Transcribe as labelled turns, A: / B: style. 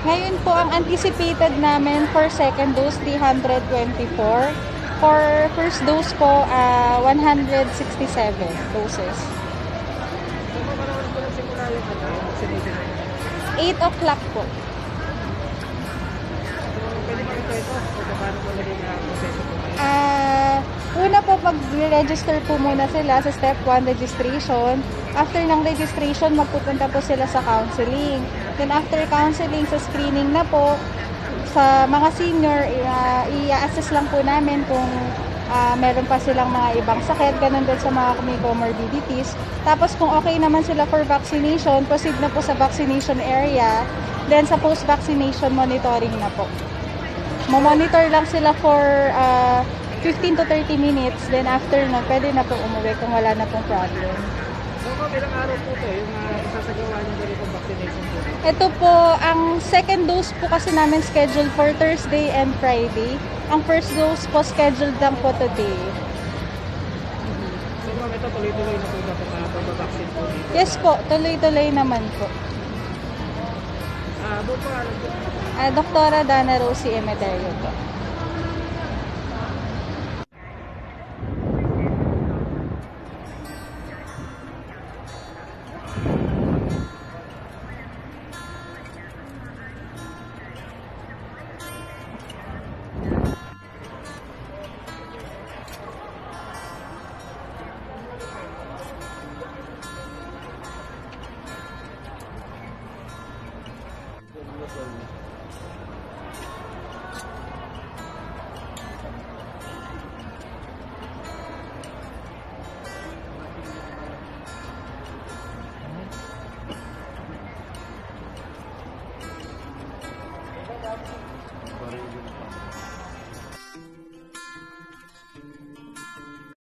A: Ngayon po, ang anticipated namin for second dose, 324. For first dose po, 167 doses. 8 o'clock po. Una po, pag-register po muna sila sa step 1 registration. After ng registration, magpupunta po sila sa counseling. Then after counseling, sa screening na po, sa mga senior, i-assess lang po namin kung meron pa silang mga ibang sakit, ganun din sa mga may comorbidities. Tapos kung okay naman sila for vaccination, proceed na po sa vaccination area. Then sa post-vaccination monitoring na po. Mo-monitor lang sila for 15 to 30 minutes. Then after no, pwede na po umuwi kung wala na pong problem.
B: So, ilang araw po ito yung isasagawa niyo ganitong vaccination po?
A: Ito po, ang second dose po kasi namin scheduled for Thursday and Friday. Ang first dose po scheduled lang po today.
B: So, ma'am, ito tuloy-tuloy na po ba itong pagbabaksin po dito?
A: Yes po, tuloy-tuloy naman po.
B: Doon po, alam po?
A: Doktora Dana Rosie Emeterio po.